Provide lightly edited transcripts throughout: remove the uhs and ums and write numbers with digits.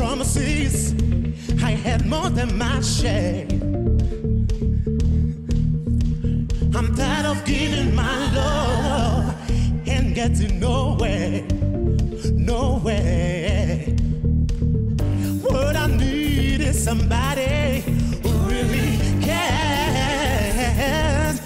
promises, I had more than my share. I'm tired of giving my love and getting nowhere, nowhere. What I need is somebody who really cares.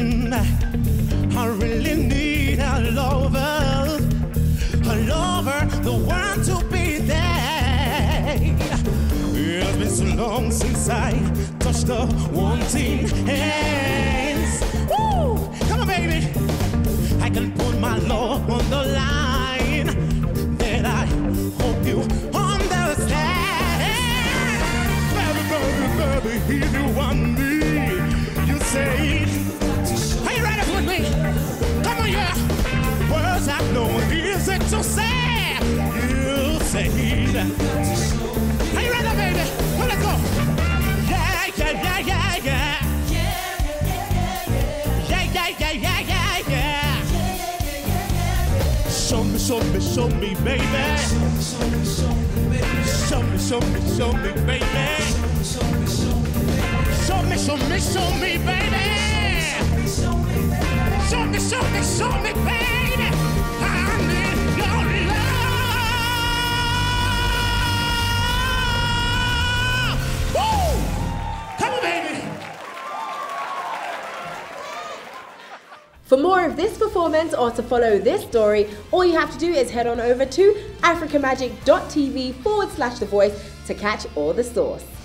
I really need a lover, the one to be there. It's been so long since I touched the wanting hands. Woo! Come on, baby. I can put my love on the line. That I hope you understand. Baby, baby, baby, if you want me, you say. Are you ready with me? Come on, yeah. Words I know easy to say. You say. Are you ready, baby? Well, let's go. Yeah, yeah, yeah, yeah, yeah. Yeah, yeah, yeah, yeah, yeah, yeah. Show me, show me, show me, baby. Show me, show me, show me, baby. Show me, show me, show me, baby. Show me, show me, show me, baby. I need your love. Woo! Come on, baby. For more of this performance or to follow this story, all you have to do is head on over to africamagic.tv/The Voice to catch all the source.